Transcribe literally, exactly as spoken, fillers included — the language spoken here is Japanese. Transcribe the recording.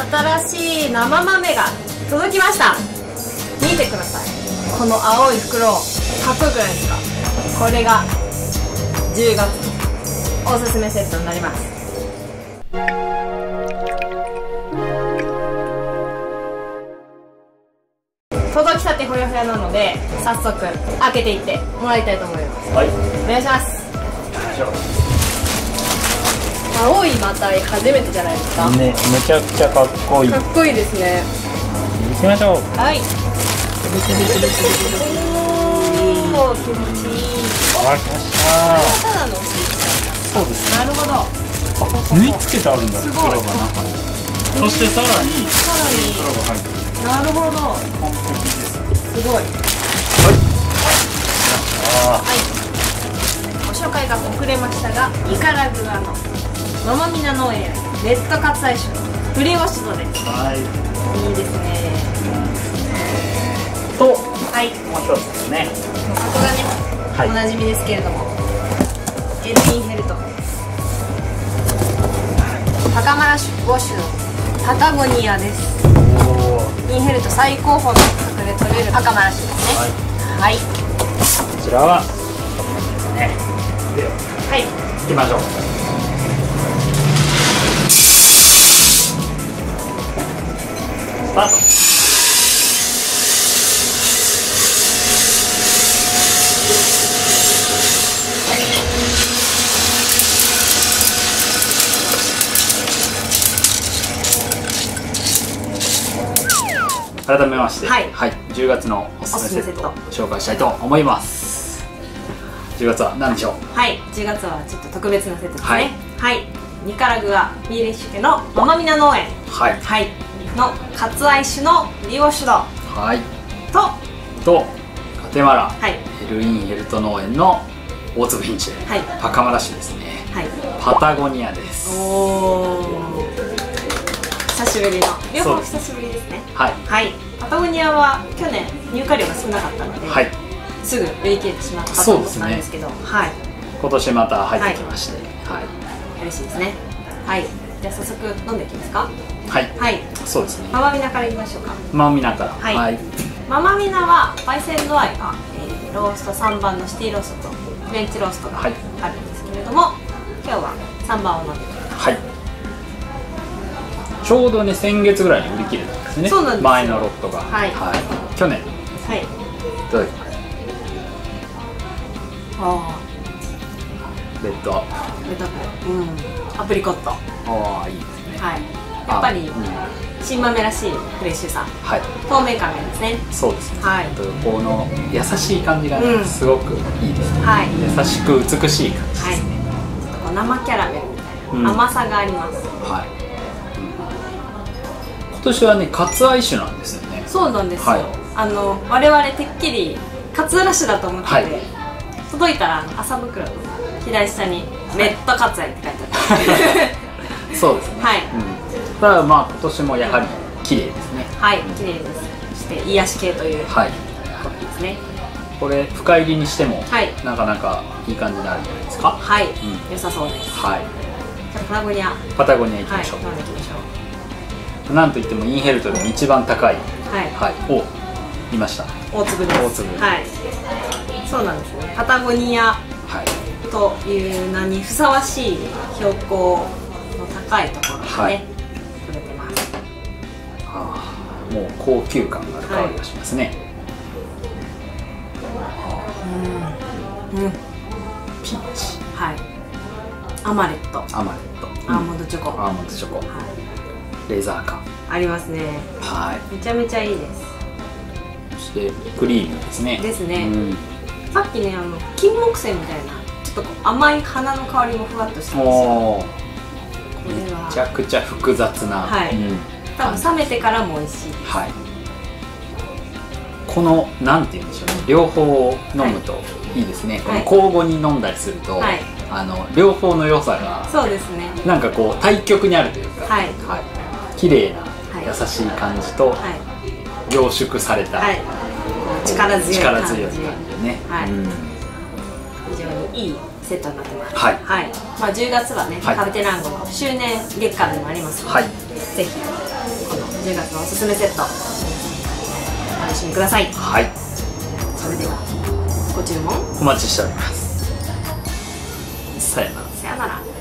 新しい生豆が届きました。見てください、この青い袋、かっこよくないですか。これがじゅうがつおすすめセットになります。届きたてほやほやなので早速開けていってもらいたいと思います。 はい、 お願いします。青いマタイ初めてじゃないですか。 ね、めちゃくちゃかっこいい。 かっこいいですね。 行きましょう。 はい。おお、気持ちいい。 あ、来ました。 ただのお尻。 そうです。 なるほど。 あ、縫い付けてあるんだ。袋が中に。そしてさらにさらに袋が入ってる。 なるほど。 完璧です。 すごい。はい。 あはい。ご紹介が遅れましたが、ニカラグアのママミナ農園レッドカツアイ種のブリオッシュドです。 あ、はい。 いいですね。 と、 はい。 もう一つですね。 箱がね、 はい、 おなじみですけれども、エルインヘルトパカマラシュウォッシュのパタゴニアです。インヘルト最高峰の価格で取れるパカマラシュですね。はい、はい、 こちらはですね。では、 はい、 行きましょう。スタート。改めまして、はい、はい、じゅうがつのおすすめセットを紹介したいと思います。じゅうがつは何でしょう。 はい、じゅうがつはちょっと特別なセットですね。はい、はい、ニカラグアミーレッシュ家のママミナ農園、はい、はい、のカツアイ種のブリオッシュド、はい、ととガテマラ、 はい、 エルインヘルト農園の大粒品種、はい、パカマラ種ですね。はい、パタゴニアです。おー、 久しぶりの、両方久しぶりですね。はい、はい、パタゴニアは去年入荷量が少なかったので、はい、すぐ売り切れてしまったと思ったんですけど、はい、 今年また入ってきまして、はい、 嬉しいですね。はい、じゃあ早速飲んでいきますか。 はい、はい、そうですね。 ママミナからいきましょうか。 ママミナから。 はい、はい、ママミナは焙煎度合いが、えー、ローストさんばんのシティローストとフレンチローストがあるんですけれども、今日はさんばんを飲んでいきます。はい、 ちょうどね、先月ぐらいに売り切れたんですね。そうなんです。前のロットが、はい、はい、去年、はい、いただきます。ああ、レッドアップ、レッドアップ、うん、アプリコット、ああ、いいですね。はい、やっぱり、うん、新豆らしいフレッシュさ、はい、透明感がいいですね。そうですね。はい、この優しい感じがね、うん、すごくいいですね。はい、優しく美しい感じですね。はい、ちょっとこう生キャラメルみたいな、うん、甘さがあります。はい、今年はね、カツアイ種なんですよね。そうなんですよ。はい、あの我々てっきりカツラッシュだと思ってて、はい、届いたら麻袋の左下にレッドカツアイって書いてある。そうですね。はい。うん、ただまあ今年もやはり綺麗ですね。はい、綺麗です。そして癒し系ということですね。これ深入りにしても、はい、なかなかいい感じになるんじゃないですか。はい、うん、良さそうです。はい。じゃあパタゴニア。パタゴニア行きましょう。はい、飲んでいきましょう。なんといってもインヘルトでも一番高い、はい、を見ました。大粒です。大粒。はい。そうなんですね。パタゴニアという名にふさわしい標高の高いところですね。はい、取れてます。ああ、もう高級感がある香りがしますね。うん。うん。ピーチ。はい。アマレット。アマレット。アーモンドチョコ。アーモンドチョコ。はい。レーザー感ありますね。はい、めちゃめちゃいいです。そしてクリーミーですね。ですね。うん、さっきね、あの金木犀みたいなちょっとこう甘い花の香りもふわっとしたんですよ。めちゃくちゃ複雑な、はい、うん、多分冷めてからも美味しいです。はい、このなんて言うんでしょうね、両方飲むといいですね。はい、この交互に飲んだりすると、はい、あの両方の良さがそうですね、なんかこう対極にあるというか、はい、はい、綺麗な優しい感じと、はい、凝縮された、はい、力強い感じでね、はい、うん、非常にいいセットになってます。はい、はい、まあじゅうがつはね、はい、カルテランゴの周年月間でもありますので、はい、ぜひじゅうがつのおすすめセットお楽しみください。 はい、 それではご注文お待ちしております。さよなら。 さよなら。